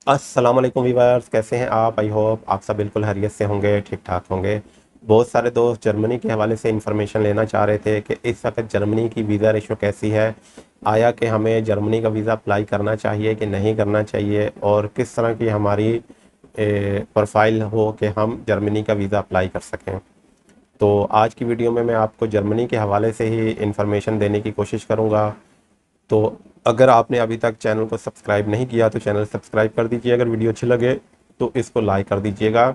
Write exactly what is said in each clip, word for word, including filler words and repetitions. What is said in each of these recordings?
अस्सलाम वालेकुम व्यूअर्स, कैसे हैं आप? आई होप आप सब बिल्कुल खैरियत से होंगे, ठीक ठाक होंगे। बहुत सारे दोस्त जर्मनी के हवाले से इंफॉर्मेशन लेना चाह रहे थे कि इस वक्त जर्मनी की वीज़ा रेशो कैसी है, आया कि हमें जर्मनी का वीज़ा अप्लाई करना चाहिए कि नहीं करना चाहिए, और किस तरह की हमारी प्रोफाइल हो कि हम जर्मनी का वीज़ा अप्लाई कर सकें। तो आज की वीडियो में मैं आपको जर्मनी के हवाले से ही इंफॉर्मेशन देने की कोशिश करूँगा। तो अगर आपने अभी तक चैनल को सब्सक्राइब नहीं किया तो चैनल सब्सक्राइब कर दीजिए। अगर वीडियो अच्छी लगे तो इसको लाइक कर दीजिएगा।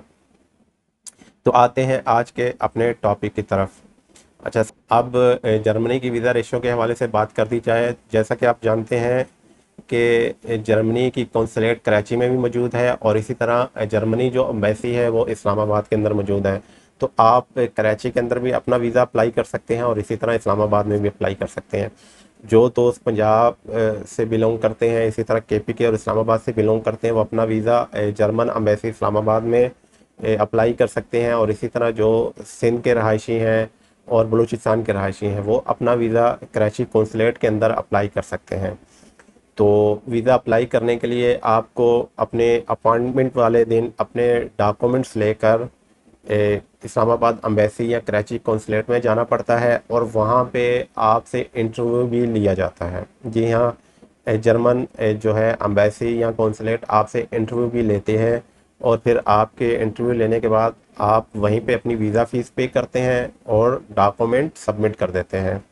तो आते हैं आज के अपने टॉपिक की तरफ। अच्छा, अब जर्मनी की वीज़ा रेशो के हवाले से बात कर दी जाए। जैसा कि आप जानते हैं कि जर्मनी की कौंसलेट कराची में भी मौजूद है, और इसी तरह जर्मनी जो एम्बेसी है वो इस्लामाबाद के अंदर मौजूद है। तो आप कराची के अंदर भी अपना वीज़ा अप्लाई कर सकते हैं और इसी तरह इस्लामाबाद में भी अप्लाई कर सकते हैं। जो दोस्त पंजाब से बिलोंग करते हैं, इसी तरह के पी के और इस्लामाबाद से बिलोंग करते हैं, वो अपना वीज़ा जर्मन एम्बेसी इस्लामाबाद में अप्लाई कर सकते हैं। और इसी तरह जो सिंध के रहायशी हैं और बलूचिस्तान के रहायशी हैं वो अपना वीज़ा कराची कौंसलेट के अंदर अप्लाई कर सकते हैं। तो वीज़ा अप्लाई करने के लिए आपको अपने अपॉइंटमेंट वाले दिन अपने डॉक्यूमेंट्स लेकर ए, इस्लामाबाद एम्बेसी या कराची कौंसलेट में जाना पड़ता है, और वहाँ पे आपसे इंटरव्यू भी लिया जाता है। जी हाँ, ए, जर्मन ए, जो है एम्बेसी या कौंसलेट आपसे इंटरव्यू भी लेते हैं, और फिर आपके इंटरव्यू लेने के बाद आप वहीं पे अपनी वीज़ा फ़ीस पे करते हैं और डॉक्यूमेंट सबमिट कर देते हैं।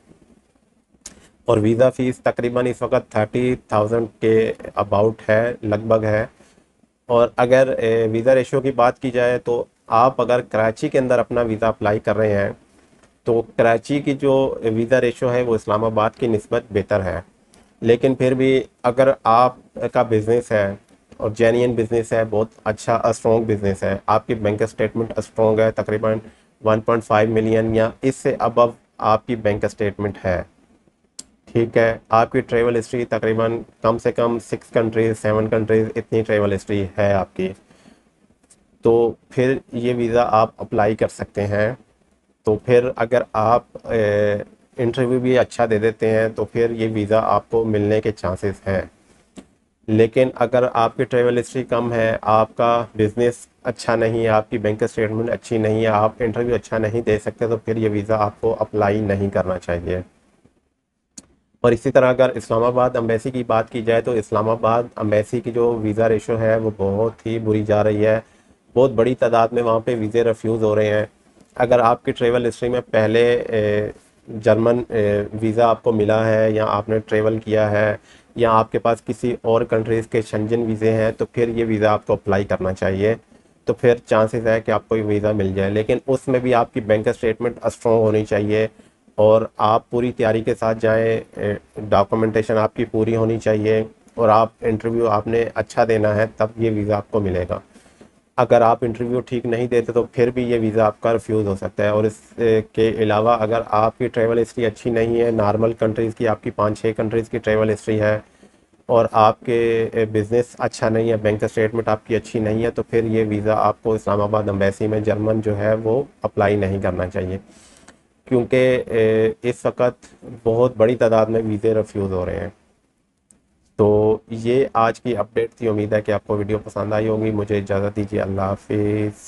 और वीज़ा फ़ीस तकरीबन इस वक्त थर्टी थाउजेंड के अबाउट है, लगभग है। और अगर वीज़ा रेशो की बात की जाए तो आप अगर कराची के अंदर अपना वीज़ा अप्लाई कर रहे हैं तो कराची की जो वीज़ा रेशो है वो इस्लामाबाद की निस्बत बेहतर है। लेकिन फिर भी अगर आप का बिज़नेस है और जेन्युइन बिज़नेस है, बहुत अच्छा स्ट्रॉन्ग बिज़नेस है, आपकी बैंक स्टेटमेंट स्ट्रॉन्ग है, तकरीबन वन पॉइंट फाइव मिलियन या इससे अबव आपकी बैंक स्टेटमेंट है, ठीक है, आपकी ट्रैवल हिस्ट्री तकरीबन कम से कम सिक्स कंट्रीज सेवन कंट्रीज इतनी ट्रैवल हिस्ट्री है आपकी, तो फिर ये वीज़ा आप अप्लाई कर सकते हैं। तो फिर अगर आप इंटरव्यू भी अच्छा दे देते हैं तो फिर ये वीज़ा आपको मिलने के चांसेस हैं। लेकिन अगर आपकी ट्रैवल हिस्ट्री कम है, आपका बिज़नेस अच्छा नहीं है, आपकी बैंक स्टेटमेंट अच्छी नहीं है, आप इंटरव्यू अच्छा नहीं दे सकते, तो फिर ये वीज़ा आपको अप्लाई नहीं करना चाहिए। और इसी तरह अगर इस्लामाबाद एम्बेसी की बात की जाए तो इस्लामाबाद एम्बेसी की जो वीज़ा रेशो है वो बहुत ही बुरी जा रही है। बहुत बड़ी तादाद में वहाँ पे वीज़े रिफ्यूज़ हो रहे हैं। अगर आपकी ट्रैवल हिस्ट्री में पहले ए, जर्मन वीज़ा आपको मिला है या आपने ट्रैवल किया है या आपके पास किसी और कंट्रीज़ के शेंजन वीज़े हैं, तो फिर ये वीज़ा आपको अप्लाई करना चाहिए। तो फिर चांसेस है कि आपको ये वीज़ा मिल जाए, लेकिन उसमें भी आपकी बैंक स्टेटमेंट स्ट्रॉन्ग होनी चाहिए और आप पूरी तैयारी के साथ जाएं, डॉक्यूमेंटेशन आपकी पूरी होनी चाहिए और आप इंटरव्यू आपने अच्छा देना है, तब ये वीज़ा आपको मिलेगा। अगर आप इंटरव्यू ठीक नहीं देते तो फिर भी ये वीज़ा आपका रिफ्यूज़ हो सकता है। और इसके अलावा अगर आपकी ट्रैवल हिस्ट्री अच्छी नहीं है, नॉर्मल कंट्रीज़ की आपकी पाँच छः कंट्रीज़ की ट्रैवल हिस्ट्री है और आपके बिज़नेस अच्छा नहीं है, बैंक स्टेटमेंट आपकी अच्छी नहीं है, तो फिर ये वीज़ा आपको इस्लामाबाद एम्बेसी में जर्मन जो है वो अप्लाई नहीं करना चाहिए, क्योंकि इस वक्त बहुत बड़ी तादाद में वीज़े रिफ्यूज़ हो रहे हैं। तो ये आज की अपडेट थी। उम्मीद है कि आपको वीडियो पसंद आई होगी। मुझे इजाज़त दीजिए। अल्लाह हाफिज़।